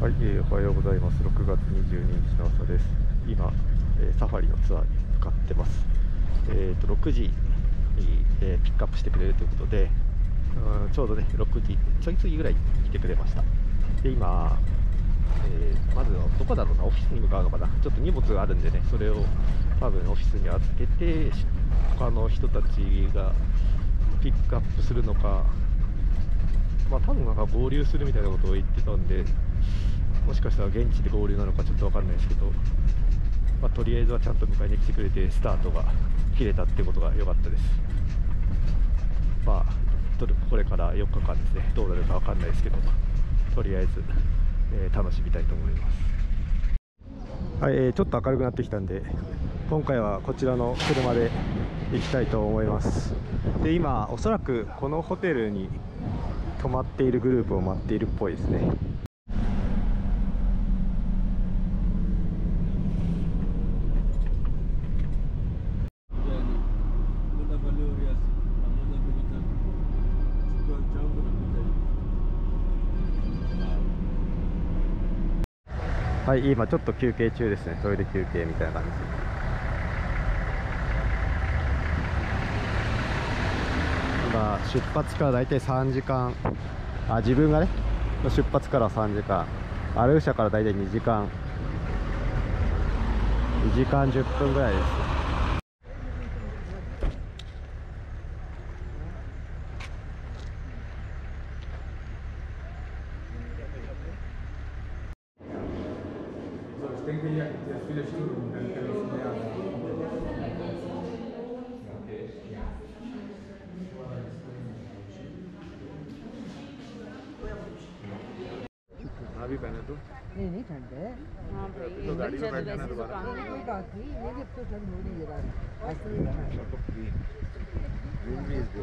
はい、おはようございます。6月22日の朝です。今、サファリのツアーに向かってます。6時に、ピックアップしてくれるということで、ちょうどね、6時ちょい過ぎぐらいに来てくれました。で、今、まずはどこだろうな、オフィスに向かうのかな。ちょっと荷物があるんでね、それを多分オフィスに預けて、他の人たちがピックアップするのか、まあ多分なんか合流するみたいなことを言ってたんで、もしかしたら現地で合流なのかちょっと分かんないですけど、まあ、とりあえずはちゃんと迎えに来てくれて、スタートが切れたってことが良かったです。まあこれから4日間ですね、どうなるか分かんないですけど、とりあえず、楽しみたいと思います。はい、ちょっと明るくなってきたんで、今回はこちらの車で行きたいと思います。で、今おそらくこのホテルに泊まっているグループを待っているっぽいですね。はい、今ちょっと休憩中ですね。トイレ休憩みたいな感じ。今出発からだいたい3時間、自分がね出発から3時間、アルーシャからだいたい2時間10分ぐらいです。अभी पहने तो नहीं नहीं ठंड है। हाँ भाई तो गाड़ी में बच्चा तो बैठ जाना वैसे दोबारा। जुकाम है। कोई बात नहीं, मेरी अब तो ठंड हो नहीं गिरा ऐसे ही रहना। रूम भी इस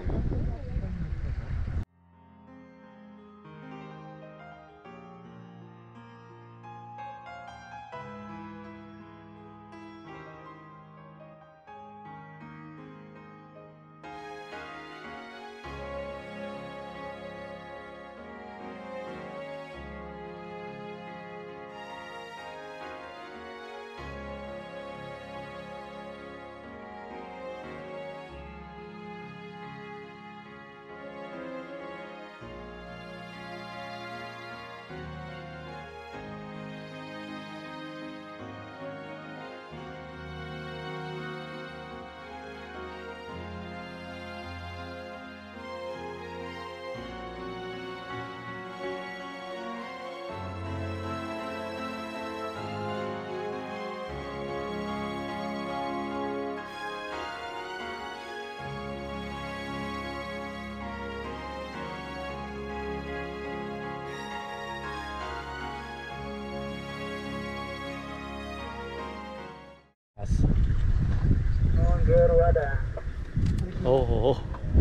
おお、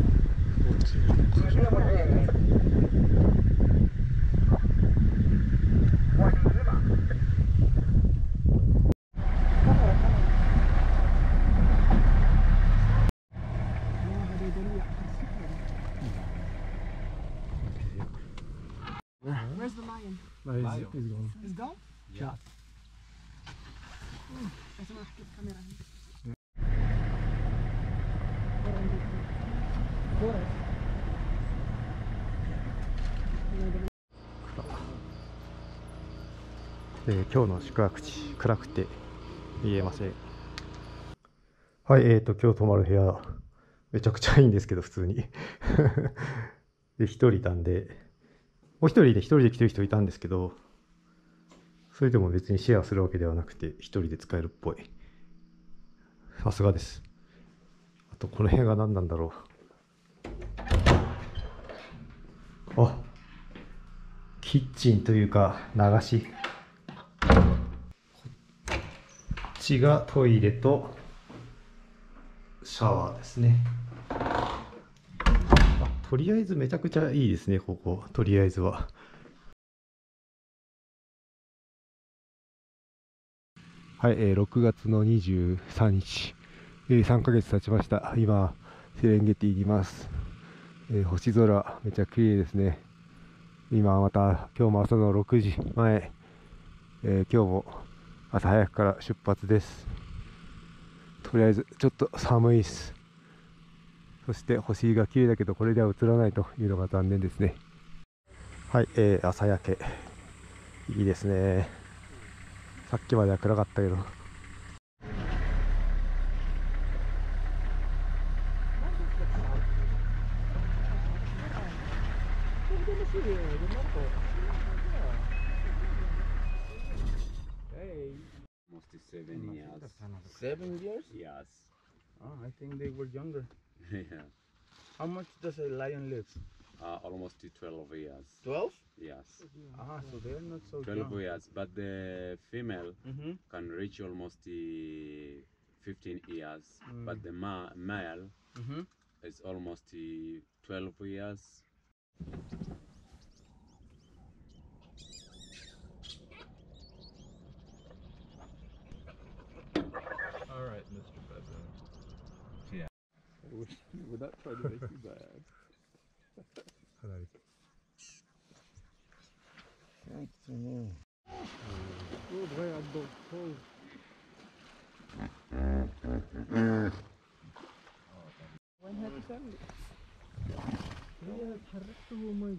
Where's the lion? He's gone? Yeah. بس ما حكيت كاميرا هي. 今日の宿泊地、暗くて見えません。はい、今日泊まる部屋、めちゃくちゃいいんですけど、普通に。で、一人いたんで、もう一人で来てる人いたんですけど、それでも別にシェアするわけではなくて、一人で使えるっぽい。さすがです。あと、この辺が何なんだろう。あ、キッチンというか、流し。こっちがトイレとシャワーですね。とりあえずめちゃくちゃいいですね、ここ。とりあえずは。はい、6月の23日、3ヶ月経ちました。今、セレンゲティにいます。星空、めちゃ綺麗ですね。今また、今日も朝の6時前、 今日も朝早くから出発です。とりあえずちょっと寒いです。そして星が綺麗だけどこれでは映らないというのが残念ですね。はい、朝焼けいいですね。さっきまでは暗かったけど。 Almost 7 years. 7 years? Yes. Oh, I think they were younger. Yeah. How much does a lion live? Almost 12 years. 12? Yes. Ah, so they're not so 12 young. years, but the female Mm-hmm. can reach almost 15 years, Mm. but the male Mm-hmm. is almost 12 years. All right, Mr. President. Would not try to make you bad. かなり。 That's new. Good way on the pole. When have you done it? Yeah, حركته وما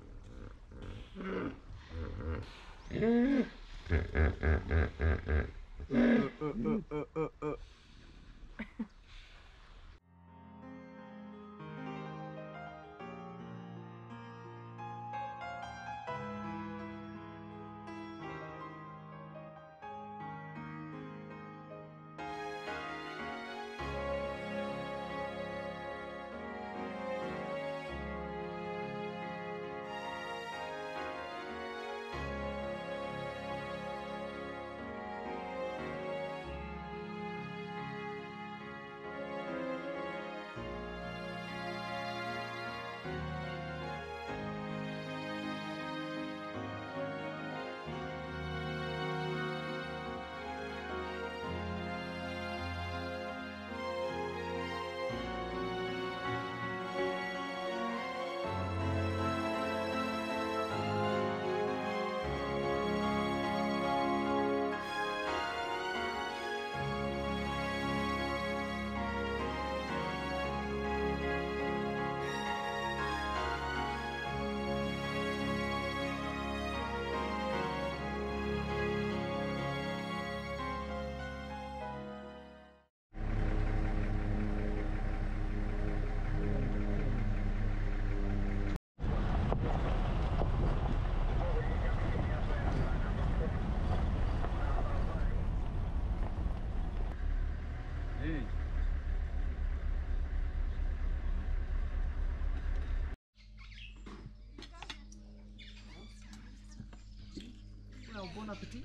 Well, bon appetit.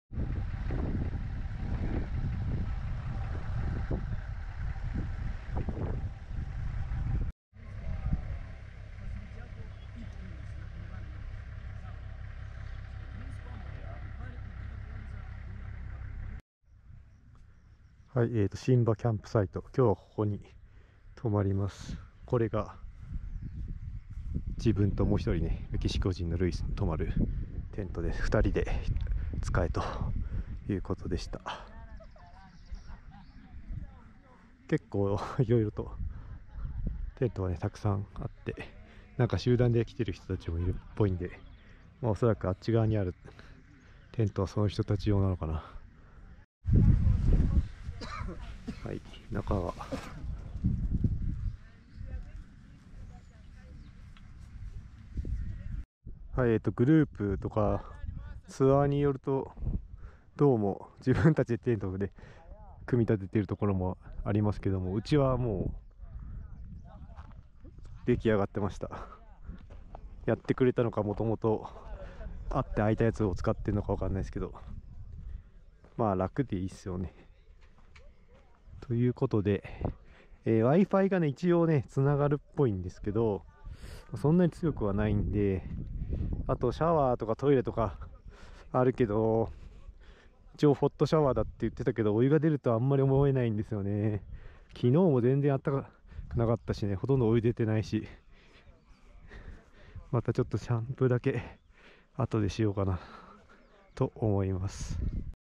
はい、シンバキャンプサイト。今日はここに泊まります。これが自分ともう一人ね、メキシコ人のルイスに泊まるテントです。2人で使えということでした。結構いろいろとテントはね、たくさんあって、なんか集団で来てる人たちもいるっぽいんで、まあおそらくあっち側にあるテントはその人たち用なのかな。はい、中ははい、グループとかツアーによるとどうも自分たちでテントで組み立てているところもありますけども、うちはもう出来上がってました。やってくれたのか、もともとあって空いたやつを使ってるのかわかんないですけど、まあ楽でいいっすよね。ということで、Wi-Fi がね一応ねつながるっぽいんですけど、そんなに強くはないんで、あとシャワーとかトイレとかあるけど、一応ホットシャワーだって言ってたけど、お湯が出るとあんまり思えないんですよね。昨日も全然あったかくなかったしね、ほとんどお湯出てないし、またちょっとシャンプーだけ後でしようかな。 と思います。